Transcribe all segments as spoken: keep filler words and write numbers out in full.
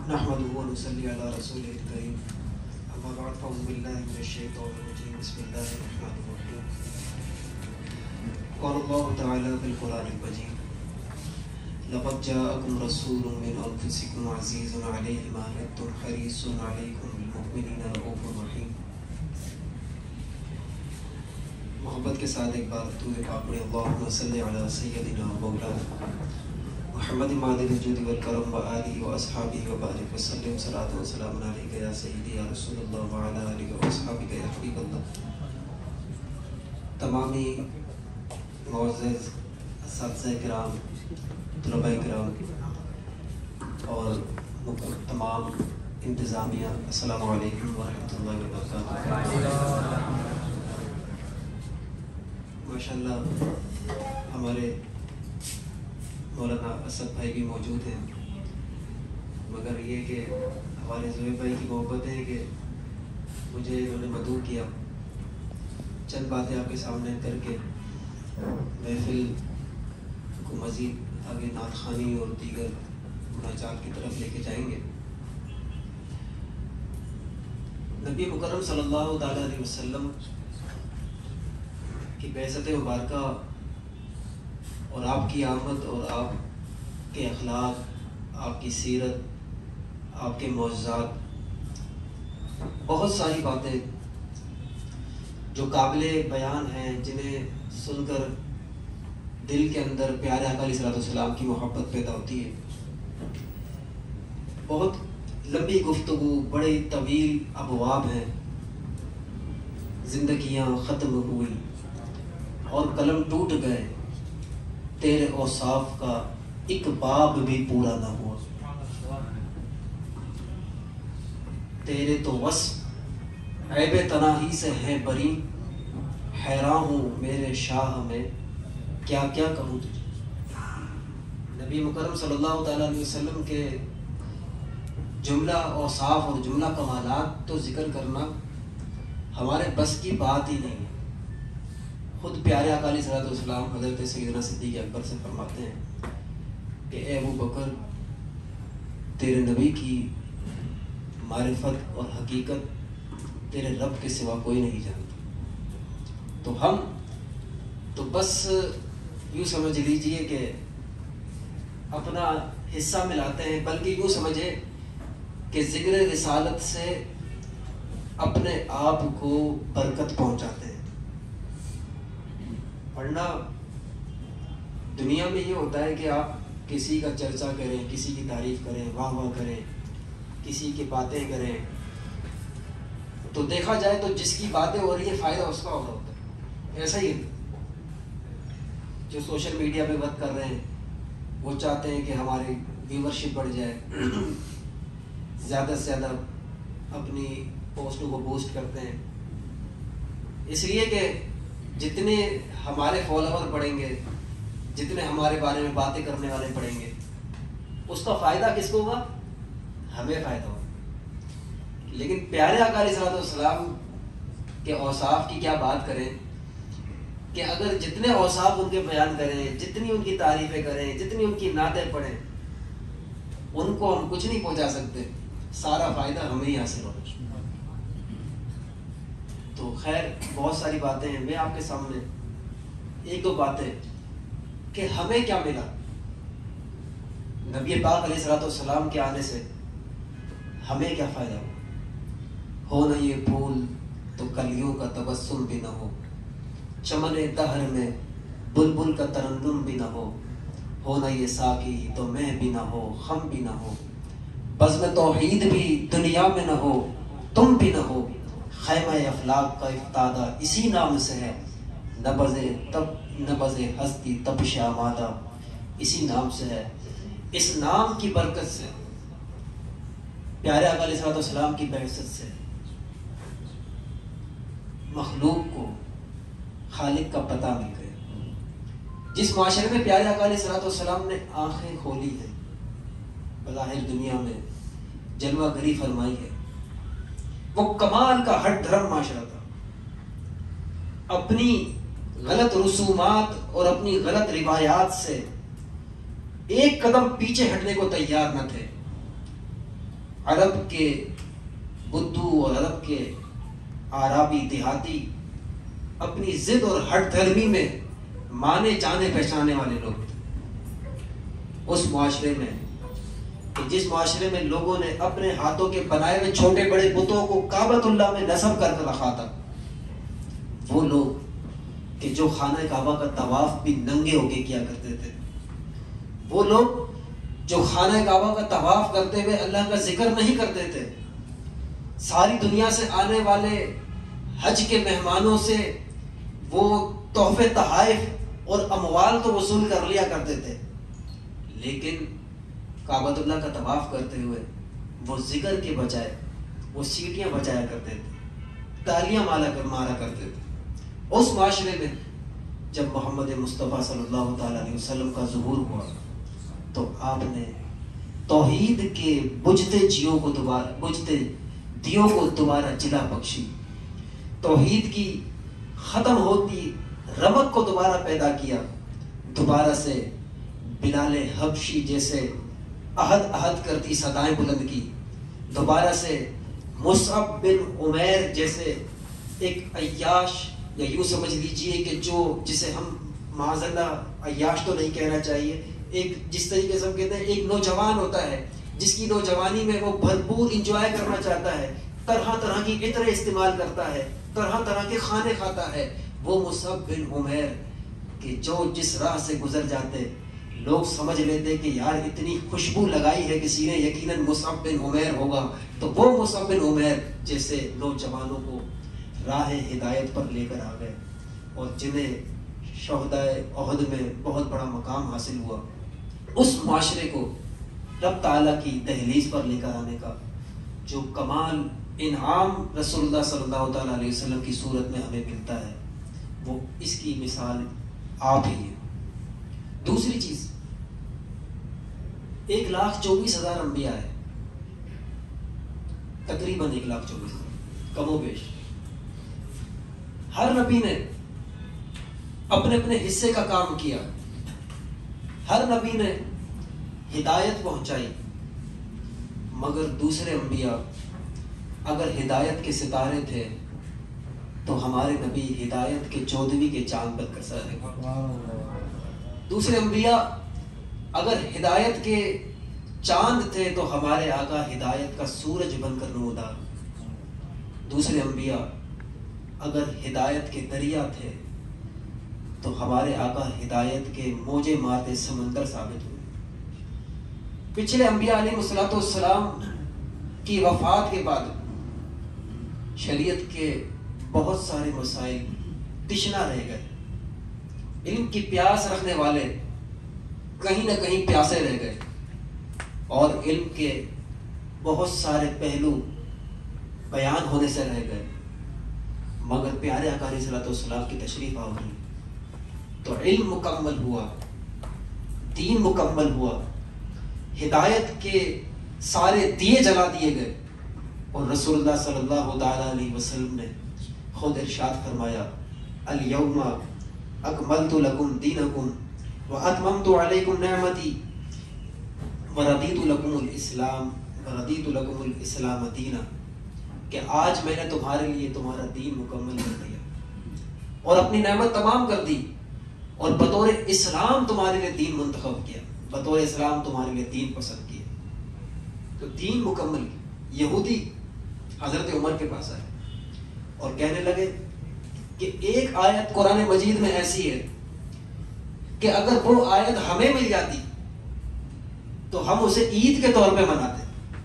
نحمده ونصلي على رسوله الكريم اما بعد فاعوذ بالله من الشيطان الرجيم بسم الله الرحمن الرحيم قال الله تعالى في القرآن المجيد لقد جاءكم رسول من انفسكم عزيز عليه ما عنتم حريص عليكم بالمؤمنين رؤوف رحيم. محبت کے ساتھ ایک بار درود پاک پڑھیں. اللہم صلی علی سیدنا مولانا محمد مادر الجود والکرم وآلہ واصحابہ وبارک وسلم. صلاۃ و سلام علیک یا سیدی یا رسول اللہ وعلی آلہ واصحابہ یا حبیب اللہ. تمامی معزز اساتذہ کرام، طلباء کرام اور تمام انتظامیہ، السلام علیکم ورحمۃ اللہ وبرکاتہ. ماشاءاللہ ہمارے مولانا اسد بھائی بھی موجود ہیں، مگر یہ کہ ہمارے زہیر بھائی کی محبت ہے کہ مجھے انہوں نے مدعو کیا چند باتیں آپ کے سامنے کر کے محفل کو مزید آگے نعت خوانی اور دیگر مناجات کی طرف لے کے جائیں گے. نبی مکرم صلی اللہ تعالیٰ علیہ وسلم کی بعثت مبارکہ اور آپ کی آمد اور آپ کے اخلاق، آپ کی سیرت، آپ کے معجزات، بہت ساری باتیں جو قابل بیان ہیں، جنہیں سن کر دل کے اندر پیارے آقا علیہ الصلوۃ والسلام کی محبت پیدا ہوتی ہے. بہت لمبی گفتگو، بڑے طویل ابواب ہیں. زندگیاں ختم ہوئی اور قلم ٹوٹ گئے، تیرے اوصاف کا ایک باب بھی پورا نہ ہوا. تیرے تو وصف عیب تناہی سے ہے بری، حیران ہوں میرے شاہ میں کیا کیا کہوں تجھے. نبی مکرم صلی اللہ تعالیٰ علیہ وسلم کے جملہ اوصاف اور جملہ کمالات تو ذکر کرنا ہمارے بس کی بات ہی نہیں ہے. خود پیارے آقا علیہ الصلوۃ والسلام حضرت سیدنا صدیق اکبر سے فرماتے ہیں کہ اے ابو بکر، تیرے نبی کی معرفت اور حقیقت تیرے رب کے سوا کوئی نہیں جانتا. تو ہم تو بس یوں سمجھ لیجئے کہ اپنا حصہ ملاتے ہیں، بلکہ یوں سمجھے کہ ذکر رسالت سے اپنے آپ کو برکت پہنچاتے ہیں. ورنہ دنیا میں یہ ہوتا ہے کہ آپ کسی کا چرچا کریں، کسی کی تعریف کریں، واہ واہ کریں، کسی کی باتیں کریں، تو دیکھا جائے تو جس کی باتیں ہو رہی ہیں فائدہ اس کا ہو رہا ہوتا ہے. ایسا ہی ہے جو سوشل میڈیا پہ وقت کر رہے ہیں، وہ چاہتے ہیں کہ ہماری ویورشپ بڑھ جائے، زیادہ سے زیادہ اپنی پوسٹوں کو بوسٹ کرتے ہیں، اس لیے کہ جتنے ہمارے فالوور بڑھیں گے، جتنے ہمارے بارے میں باتیں کرنے والے بڑھیں گے، اس کا فائدہ کس کو ہوگا؟ ہمیں فائدہ ہوگا. لیکن پیارے آقا علیہ الصلوۃ والسلام کے اوصاف کی کیا بات کریں کہ اگر جتنے اوصاف ان کے بیان کریں، جتنی ان کی تعریفیں کریں، جتنی ان کی نعتیں پڑھیں، ان کو ہم کچھ نہیں پہنچا سکتے. سارا فائدہ ہمیں ہی حاصل ہوگا. تو خیر بہت ساری باتیں ہیں. میں آپ کے سامنے ایک دو باتیں کہ ہمیں کیا ملا نبی پاک علیہ الصلوۃ والسلام کے آنے سے، ہمیں کیا فائدہ ہو. ہو نہ یہ پھول تو کلیوں کا تبسم بھی نہ ہو، چمن دہر میں بلبل کا ترنم بھی نہ ہو. ہو نہ یہ ساقی تو مہ بھی نہ ہو، خم بھی نہ ہو، بزم توحید بھی دنیا میں نہ ہو، تم بھی نہ ہو. خیمہ افلاق کا افتادہ اسی نام سے ہے، نبض تب نبض ہستی تپش آمادہ اسی نام سے ہے. اس نام کی برکت سے، پیارے آقا علیہ الصلوۃ والسلام کی بعثت سے مخلوق کو خالق کا پتہ مل گیا. جس معاشرے میں پیارے آقا علیہ الصلوۃ والسلام نے آنکھیں کھولی ہیں، بظاہر دنیا میں جلوہ گری فرمائی ہے، وہ کمال کا ہٹ دھرم معاشرہ تھا. اپنی غلط رسومات اور اپنی غلط روایات سے ایک قدم پیچھے ہٹنے کو تیار نہ تھے. عرب کے بدو اور عرب کے عربی دیہاتی اپنی ضد اور ہٹ دھرمی میں مانے جانے پہچانے والے لوگ تھے. اس معاشرے میں کہ جس معاشرے میں لوگوں نے اپنے ہاتھوں کے بنائے ہوئے چھوٹے بڑے بتوں کو کعبۃ اللہ میں نصب کر کے رکھا تھا، وہ لوگ کہ جو خانہ کعبہ کا طواف بھی ننگے ہو کے کیا کرتے تھے، وہ لوگ جو خانہ کعبہ کا طواف کرتے ہوئے اللہ کا ذکر نہیں کرتے تھے، ساری دنیا سے آنے والے حج کے مہمانوں سے وہ تحفے تحائف اور اموال تو وصول کر لیا کرتے تھے، لیکن کعبۃ اللہ کا طواف کرتے ہوئے وہ ذکر کے بجائے وہ سیٹیاں بجایا کرتے تھے، تالیاں مالا کر مارا کرتے تھے. اس معاشرے میں جب محمد مصطفیٰ صلی اللہ تعالیٰ علیہ وسلم کا ظہور ہوا تو آپ نے توحید کے بجھتے جیوں کو دوبارہ بجھتے دیوں کو دوبارہ جلا بخشی، توحید کی ختم ہوتی رمق کو دوبارہ پیدا کیا، دوبارہ سے بلال حبشی جیسے عہد عہد کرتی صدائیں بلند کی، دوبارہ سے مصعب بن عمیر جیسے ایک عیاش، یا یوں سمجھ لیجئے کہ جو جسے ہم معاذ اللہ عیاش تو نہیں کہنا چاہیے، ایک جس طریقے سے ہم کہتے ہیں ایک نوجوان ہوتا ہے جس کی نوجوانی میں وہ بھرپور انجوائے کرنا چاہتا ہے، طرح طرح کی عطریں استعمال کرتا ہے، طرح طرح کے کھانے کھاتا ہے، وہ مصعب بن عمیر کہ جو جس راہ سے گزر جاتے لوگ سمجھ لیتے کہ یار اتنی خوشبو لگائی ہے کسی نے، یقیناً مصعب بن عمیر ہوگا. تو وہ مصعب بن عمیر جیسے نوجوانوں کو راہ ہدایت پر لے کر آ گئے اور جنہیں شہدائے احد میں بہت بڑا مقام حاصل ہوا، اس معاشرے کو رب تعالیٰ کی دہلیز پر لے کر آنے کا جو کمال انعام رسول اللہ صلی اللہ تعالیٰ علیہ وسلم کی صورت میں ہمیں ملتا ہے، وہ اس کی مثال آپ ہی ہے. دوسری چیز، ایک لاکھ چوبیس ہزار انبیاء ہے، تقریباً ایک لاکھ چوبیس ہزار کم و بیش. ہر نبی نے اپنے اپنے حصے کا کام کیا، ہر نبی نے ہدایت پہنچائی، مگر دوسرے انبیاء اگر ہدایت کے ستارے تھے تو ہمارے نبی ہدایت کے چودھویں کے چاند پر کر رہے. دوسرے انبیاء اگر ہدایت کے چاند تھے تو ہمارے آقا ہدایت کا سورج بن کر نمودار. دوسرے انبیاء اگر ہدایت کے دریا تھے تو ہمارے آقا ہدایت کے موجے مارتے سمندر ثابت ہوئے. پچھلے انبیاء علیہ الصلوۃ والسلام کی وفات کے بعد شریعت کے بہت سارے مسائل تشنا رہ گئے. علم کی پیاس رکھنے والے کہیں نہ کہیں پیاسے رہ گئے اور علم کے بہت سارے پہلو بیان ہونے سے رہ گئے. مگر پیارے آقا علیہ الصلوۃ والسلام کی تشریف آوری تو علم مکمل ہوا، دین مکمل ہوا، ہدایت کے سارے دیے جلا دیے گئے اور رسول اللہ صلی اللہ تعالیٰ علیہ وسلم نے خود ارشاد فرمایا الیوم اکملت لکم دینکم واتممت علیکم نعمتی ورضیت لکم الاسلام ورضیت لکم الاسلام دینا، کہ آج میں نے تمہارے لیے تمہارا دین مکمل کر دیا اور اپنی نعمت تمام کر دی اور بطور اسلام تمہارے لیے دین منتخب کیا، بطور اسلام تمہارے لیے دین پسند کیا. تو دین مکمل. یہودی حضرت عمر کے پاس آئے اور کہنے لگے کہ ایک آیت قرآن مجید میں ایسی ہے کہ اگر وہ آیت ہمیں مل جاتی تو ہم اسے عید کے طور پہ مناتے.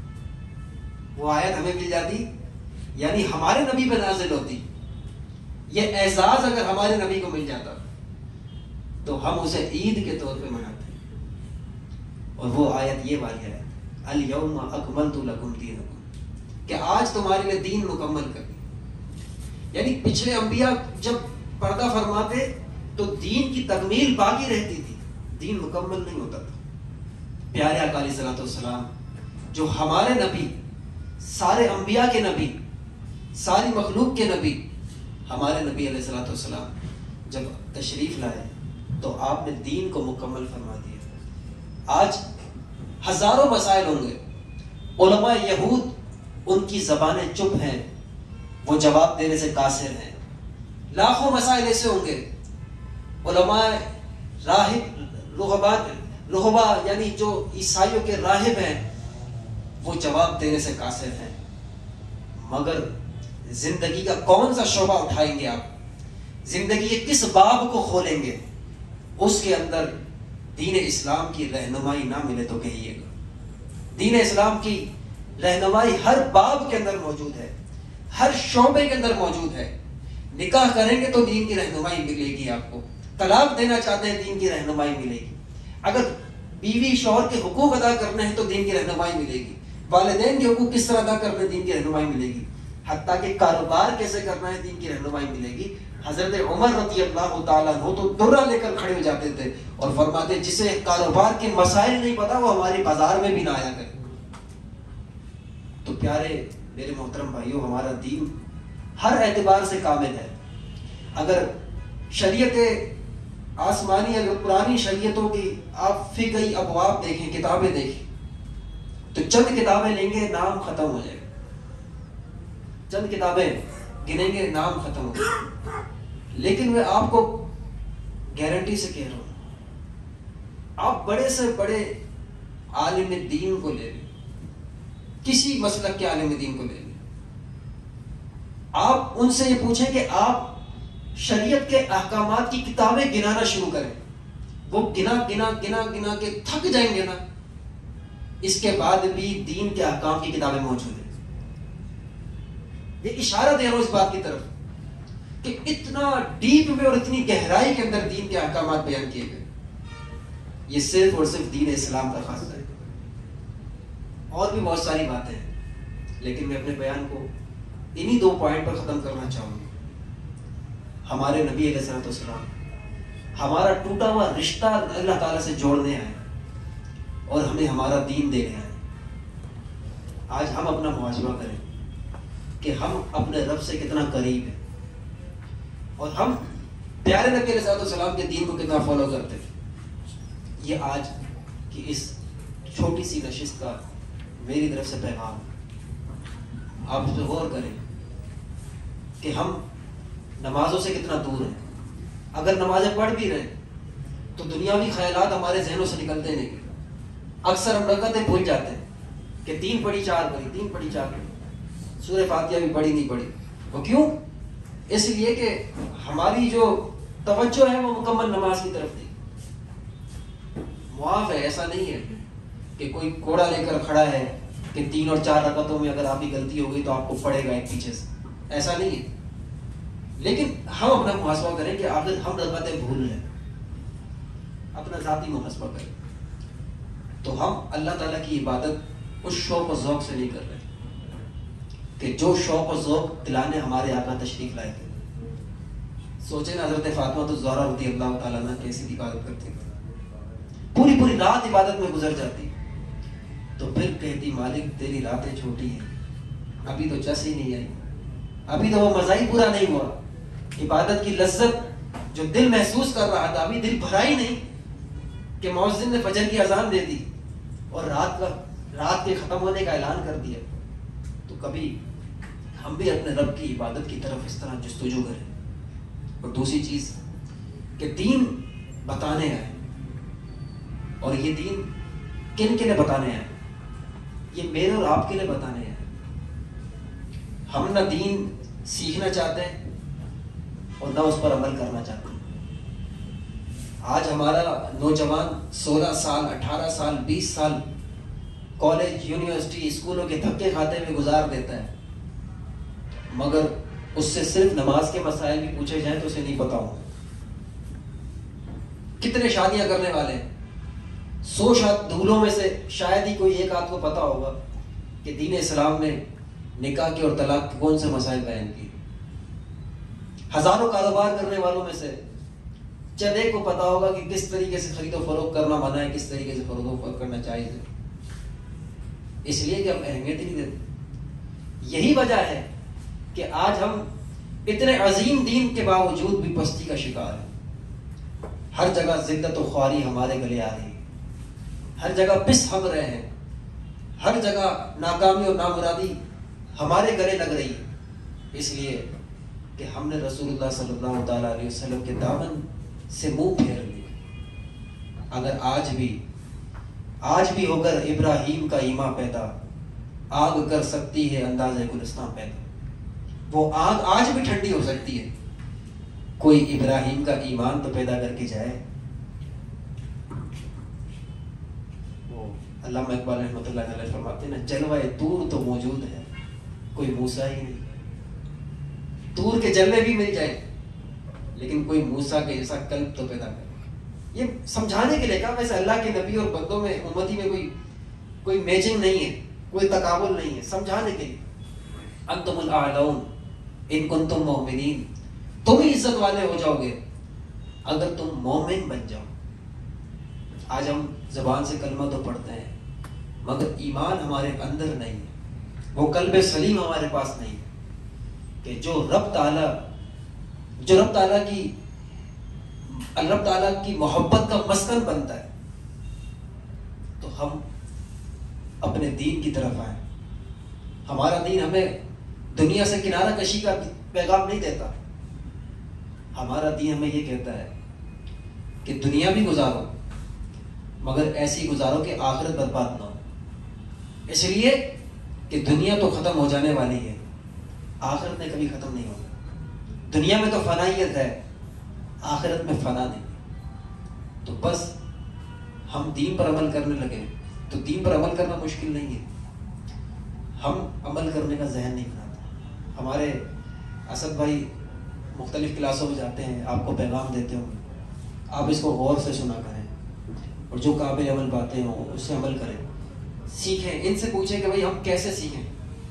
وہ آیت ہمیں مل جاتی یعنی ہمارے نبی پہ نازل ہوتی، یہ اعزاز اگر ہمارے نبی کو مل جاتا تو ہم اسے عید کے طور پہ مناتے. اور وہ آیت یہ والی ہے الیوم اکملت لکم دینکم، کہ آج تمہارے لیے دین مکمل کر دیا. یعنی پچھلے انبیاء جب پردہ فرماتے تو دین کی تکمیل باقی رہتی تھی، دین مکمل نہیں ہوتا تھا. پیارے آقا علیہ الصلوۃ والسلام جو ہمارے نبی، سارے انبیاء کے نبی، ساری مخلوق کے نبی، ہمارے نبی علیہ الصلوۃ والسلام جب تشریف لائے تو آپ نے دین کو مکمل فرما دیا. آج ہزاروں مسائل ہوں گے علماء یہود ان کی زبانیں چپ ہیں، وہ جواب دینے سے قاصر ہیں. لاکھوں مسائل ایسے ہوں گے، علماء راہب رہبان رہبا یعنی جو عیسائیوں کے راہب ہیں وہ جواب دینے سے قاصر ہیں، مگر زندگی کا کون سا شعبہ اٹھائیں گے آپ، زندگی کے کس باب کو کھولیں گے، اس کے اندر دین اسلام کی رہنمائی نہ ملے تو کہیے گا. دین اسلام کی رہنمائی ہر باب کے اندر موجود ہے، ہر شعبے کے اندر موجود ہے. نکاح کریں گے تو دین کی رہنمائی ملے گی آپ کو، طلاق دینا چاہتے ہیں دین کی رہنمائی ملے گی، اگر بیوی شوہر کے حقوق ادا کرنے ہیں تو دین کی رہنمائی ملے گی، والدین کے حقوق کس طرح ادا کرنے ہیں دین کی رہنمائی ملے گی، حتیٰ کہ کاروبار کیسے کرنا ہے دین کی رہنمائی ملے گی. حضرت عمر رضی اللہ تعالیٰ عنہ تو درہ لے کر کھڑے ہو جاتے تھے اور فرماتے جسے کاروبار کے مسائل نہیں پتا وہ ہمارے بازار میں بھی نہ آیا کرے. تو پیارے میرے محترم بھائیوں، ہمارا دین ہر اعتبار سے کامل ہے. اگر شریعت آسمانی اگر پرانی شریعتوں کی آپ فقہی ابواب دیکھیں، کتابیں دیکھیں، تو چند کتابیں لیں گے نام ختم ہو جائے گا، چند کتابیں گنیں گے نام ختم ہو جائے گا. لیکن میں آپ کو گارنٹی سے کہہ رہا ہوں، آپ بڑے سے بڑے عالم دین کو لے لیں، کسی مسلک کے عالم دین کو لے لیں، آپ ان سے یہ پوچھیں کہ آپ شریعت کے احکامات کی کتابیں گنانا شروع کریں، وہ گنا گنا گنا گنا کے تھک جائیں گے نا، اس کے بعد بھی دین کے احکام کی کتابیں موجود ہیں. یہ اشارہ دے رہا ہوں اس بات کی طرف کہ اتنا ڈیپ میں اور اتنی گہرائی کے اندر دین کے احکامات بیان کیے گئے. یہ صرف اور صرف دین اسلام کا خاصہ ہے. اور بھی بہت ساری باتیں ہیں، لیکن میں اپنے بیان کو انہی دو پوائنٹ پر ختم کرنا چاہوں گا. ہمارے نبی علیہ الصلوۃ والسلام ہمارا ٹوٹا ہوا رشتہ اللہ تعالیٰ سے جوڑنے آئے اور ہمیں ہمارا دین دینے آئے. آج ہم اپنا محاسبہ کریں کہ ہم اپنے رب سے کتنا قریب ہیں اور ہم پیارے نبی علیہ الصلوۃ والسلام کے دین کو کتنا فالو کرتے ہیں. یہ آج کی اس چھوٹی سی نشست کا میری طرف سے پیغام. آپ اس پہ غور کریں کہ ہم نمازوں سے کتنا دور ہیں. اگر نمازیں پڑھ بھی رہے تو دنیاوی خیالات ہمارے ذہنوں سے نکلتے نہیں. اکثر ہم رکعتیں بھول جاتے ہیں کہ تین پڑھی چار پڑھی تین پڑھی چار پڑھی سورہ فاتحہ بھی پڑھی نہیں پڑھی. وہ کیوں؟ اس لیے کہ ہماری جو توجہ ہے وہ مکمل نماز کی طرف تھی. معاف ہے، ایسا نہیں ہے کہ کوئی کوڑا لے کر کھڑا ہے کہ تین اور چار رکعتوں میں اگر آپ کی غلطی ہو گئی تو آپ کو پڑے گا ایک پیچھے سے، ایسا نہیں ہے. لیکن ہم اپنا محاسبہ کریں کہ آخر ہم رکعتیں بھول رہے ہیں، اپنا ذاتی محاسبہ کریں تو ہم اللہ تعالیٰ کی عبادت اس شوق و ذوق سے نہیں کر رہے کہ جو شوق و ذوق دلانے ہمارے آقا تشریف لائے تھے. سوچیں نا حضرت فاطمہ تو زہرا رضی اللہ تعالیٰ عنہ کیسی عبادت کرتی تھی، پوری پوری رات عبادت میں گزر جاتی، تو پھر کہتی مالک تیری راتیں چھوٹی ہیں، ابھی تو چس ہی نہیں آئی، ابھی تو وہ مزہ ہی پورا نہیں ہوا، عبادت کی لذت جو دل محسوس کر رہا تھا ابھی دل بھرا ہی نہیں کہ مؤذن نے فجر کی اذان دے دی اور رات کا رات کے ختم ہونے کا اعلان کر دیا. تو کبھی ہم بھی اپنے رب کی عبادت کی طرف اس طرح جستجو کریں. اور دوسری چیز کہ دین بتانے آئے، اور یہ دین کن کے لیے بتانے آئے؟ یہ میرے اور آپ کے لیے بتانے آئے. ہم نہ دین سیکھنا چاہتے ہیں اور نہ اس پر عمل کرنا چاہتے ہیں. آج ہمارا نوجوان سولہ سال اٹھارہ سال بیس سال کالج یونیورسٹی اسکولوں کے دھکے کھاتے ہوئے گزار دیتا ہے، مگر اس سے صرف نماز کے مسائل بھی پوچھے جائیں تو اسے نہیں پتا ہو. کتنے شادیاں کرنے والے ہیں، سو شاد دولوں میں سے شاید ہی کوئی ایک آدھ کو پتا ہوگا کہ دین اسلام نے نکاح کے اور طلاق کے کون سے مسائل بیان کیے. ہزاروں کاروبار کرنے والوں میں سے چند ایک کو پتا ہوگا کہ کس طریقے سے خرید و فروخت کرنا منع ہے، کس طریقے سے خرید و فروخت کرنا چاہیے. اس لیے کہ ہم اہمیت ہی نہیں دیتے. یہی وجہ ہے کہ آج ہم اتنے عظیم دین کے باوجود بھی پستی کا شکار ہیں. ہر جگہ ذلت و خواری ہمارے گلے آ رہی ہے، ہر جگہ پس ہم رہے ہیں، ہر جگہ ناکامی اور نامرادی ہمارے گلے لگ رہی ہے، اس لیے کہ ہم نے رسول اللہ صلی اللہ تعالیٰ علیہ وسلم کے دامن سے منہ پھیر لیا۔ اگر آج بھی آج بھی ہو کر ابراہیم کا ایمان پیدا، آگ کر سکتی ہے انداز گلستان پیدا۔ وہ آگ آج بھی ٹھنڈی ہو سکتی ہے، کوئی ابراہیم کا ایمان تو پیدا کر کے جائے۔ وہ علامہ اقبال رحمۃ اللہ علیہ فرماتے ہیں نا، جلوہ طور تو موجود ہے، کوئی موسیٰ ہی نہیں۔ طور کے جلوے بھی مل جائیں لیکن کوئی موسیٰ کے جیسا قلب تو پیدا کرے۔ یہ سمجھانے کے لیے کہا، ویسے اللہ کے نبی اور بندوں میں امتی میں کوئی کوئی میچنگ نہیں ہے، کوئی تقابل نہیں ہے، سمجھانے کے لیے۔ انتم الاعلون ان کنتم مؤمنین، تم ہی عزت والے ہو جاؤ گے اگر تم مومن بن جاؤ۔ آج ہم زبان سے کلمہ تو پڑھتے ہیں مگر ایمان ہمارے اندر نہیں ہے، وہ قلب سلیم ہمارے پاس نہیں ہے کہ جو رب تعالیٰ جو رب تعالیٰ کی رب تعالیٰ کی محبت کا مسکن بنتا ہے تو ہم اپنے دین کی طرف آئیں۔ ہمارا دین ہمیں دنیا سے کنارہ کشی کا پیغام نہیں دیتا، ہمارا دین ہمیں یہ کہتا ہے کہ دنیا بھی گزارو مگر ایسی گزارو کہ آخرت برباد نہ ہو، اس لیے کہ دنیا تو ختم ہو جانے والی ہے، آخرت میں کبھی ختم نہیں ہوگا۔ دنیا میں تو فنائیت ہے، آخرت میں فنا نہیں۔ تو بس ہم دین پر عمل کرنے لگے تو دین پر عمل کرنا مشکل نہیں ہے، ہم عمل کرنے کا ذہن نہیں بناتے۔ ہمارے اسد بھائی مختلف کلاسوں میں جاتے ہیں، آپ کو پیغام دیتے ہوں، آپ اس کو غور سے سنا کریں اور جو قابل عمل باتیں ہوں اس سے عمل کریں، سیکھیں۔ ان سے پوچھیں کہ بھائی ہم کیسے سیکھیں۔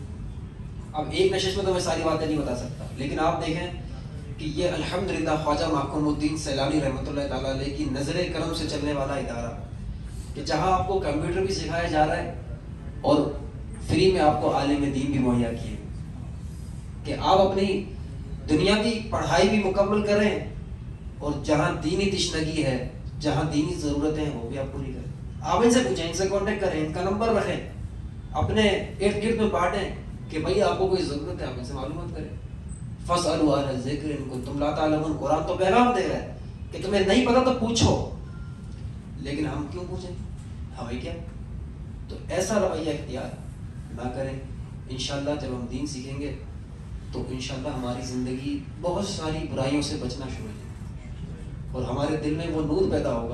اب ایک نشست میں تو میں ساری باتیں نہیں بتا سکتا، لیکن آپ دیکھیں کہ یہ الحمدللہ خواجہ محکوم الدین سیلانی رحمۃ اللہ تعالیٰ علیہ کی نظر کرم سے چلنے والا ادارہ کہ جہاں آپ کو کمپیوٹر بھی سکھایا جا رہا ہے اور فری میں آپ کو عالم دین بھی مہیا کیے کہ آپ اپنی دنیاوی پڑھائی بھی مکمل کریں اور جہاں دینی تشنگی ہے، جہاں دینی ضرورتیں ہیں وہ بھی آپ پوری کریں۔ آپ ان سے پوچھیں، ان سے کانٹیکٹ کریں، ان کا نمبر رکھیں، اپنے ارد گرد میں بانٹیں کہ بھائی آپ کو کوئی ضرورت ہے آپ ان سے معلومات کریں۔ فَاسْأَلُوا أَهْلَ الذِّكْرِ إِن كُنتُمْ لَا تَعْلَمُونَ، قرآن تو پیغام دے رہا ہے کہ تمہیں نہیں پتا تو پوچھو، لیکن ہم کیوں پوچھیں، ہمیں کیا؟ تو ایسا رویہ اختیار نہ کریں۔ انشاءاللہ جب ہم دین سیکھیں گے تو انشاءاللہ ہماری زندگی بہت ساری برائیوں سے بچنا شروع ہو جائے گی اور ہمارے دل میں وہ نور پیدا ہوگا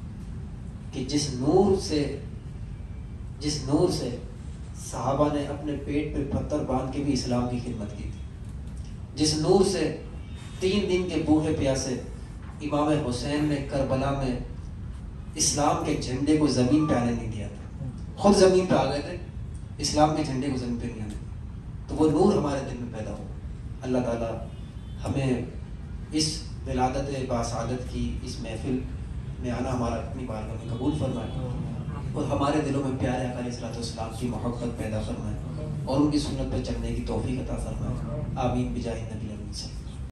کہ جس نور سے جس نور سے صحابہ نے اپنے پیٹ پہ پتھر باندھ کے بھی اسلام کی خدمت کی تھی، جس نور سے تین دن کے بھوکے پیاسے امام حسین نے کربلا میں اسلام کے جھنڈے کو زمین پہ آنے نہیں دیا تھا، خود زمین پہ آ گئے تھے، اسلام کے جھنڈے کو زمین پہ نہیں آنے دیا، تو وہ نور ہمارے دل میں پیدا ہو۔ اللہ تعالیٰ ہمیں اس ولادت باسعادت کی اس محفل میں آنا ہمارا اپنی بارگاہ میں قبول فرمائے اور ہمارے دلوں میں پیارے آقا علیہ الصلوۃ والسلام کی محبت پیدا فرمائے اور ان کی سنت پر چلنے کی توفیق عطا فرمائے۔ آمین بجاہ نبی